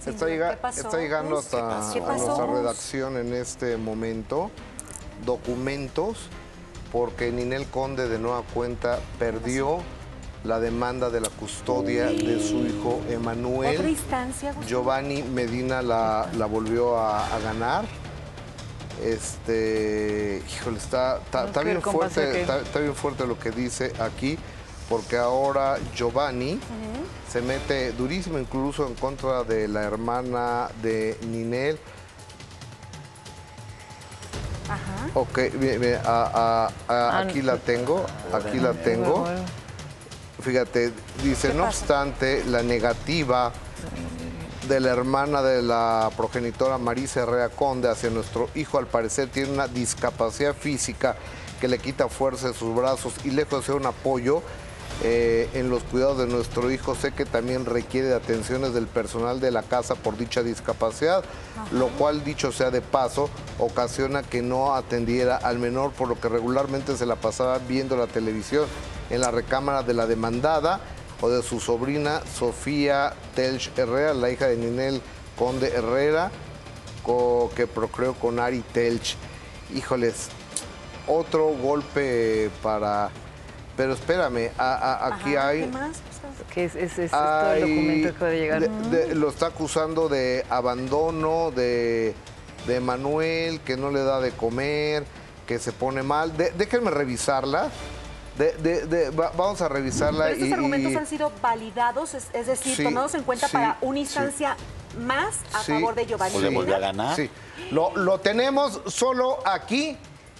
¿Qué pasó? Está llegando hasta ¿Qué pasó? nuestra redacción en este momento documentos porque Ninel Conde de nueva cuenta perdió la demanda de la custodia de su hijo Emanuel. ¿Otra instancia, Gustavo? Giovanni Medina la volvió a ganar. Híjole, está bien fuerte, está bien fuerte lo que dice aquí, porque ahora Giovanni se mete durísimo incluso en contra de la hermana de Ninel. Ajá. Ok, bien, aquí la tengo, aquí la tengo. Fíjate, dice, no obstante la negativa de la hermana de la progenitora Marisa Herrera Conde hacia nuestro hijo, al parecer tiene una discapacidad física que le quita fuerza de sus brazos y lejos de ser un apoyo en los cuidados de nuestro hijo, sé que también requiere de atenciones del personal de la casa por dicha discapacidad, lo cual, dicho sea de paso, ocasiona que no atendiera al menor, por lo que regularmente se la pasaba viendo la televisión en la recámara de la demandada o de su sobrina Sofía Telch Herrera, la hija de Ninel Conde Herrera, que procreó con Ari Telch. Híjoles, otro golpe para... Pero espérame, aquí hay... ¿Qué más? ¿Qué es todo el documento que puede llegar? Lo está acusando de abandono de Manuel, que no le da de comer, que se pone mal. Déjenme revisarla. Vamos a revisarla. Pero estos argumentos han sido validados, es decir, tomados en cuenta para una instancia más a favor de Giovanni. ¿Le volvió a ganar? Sí, lo tenemos solo aquí,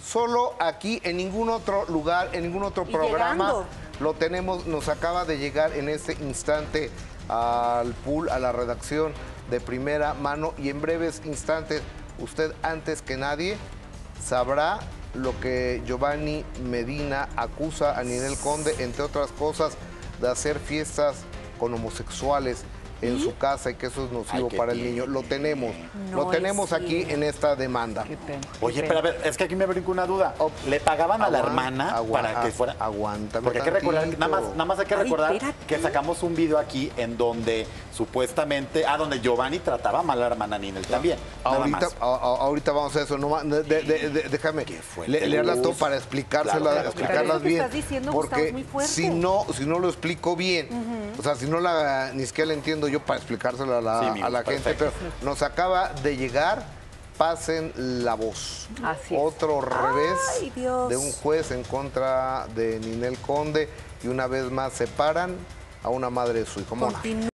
en ningún otro lugar, en ningún otro programa. Llegando. Lo tenemos, nos acaba de llegar en este instante al pool, a la redacción de primera mano, y en breves instantes, usted antes que nadie sabrá lo que Giovanni Medina acusa a Ninel Conde, entre otras cosas, de hacer fiestas con homosexuales en su casa y que eso es nocivo para el niño. Lo tenemos aquí en esta demanda. Qué pena. Oye, pero a ver, es que aquí me brinco una duda. ¿Le pagaban a la hermana para que fuera? Aguántame. Porque hay que recordar, nada más hay que recordar espérate. que sacamos un video aquí en donde supuestamente, donde Giovanni trataba mal a la hermana Ninel también. Ahorita vamos a eso. Déjame leerlas todo para explicarlas bien. Estás diciendo, Gustavo, porque es muy fuerte. si no lo explico bien, o sea, si no ni siquiera la entiendo yo para explicárselo a la gente, pero nos acaba de llegar, pasen la voz. Así es. Otro revés Ay, Dios. de un juez en contra de Ninel Conde, y una vez más separan a una madre de su hijo. Mona.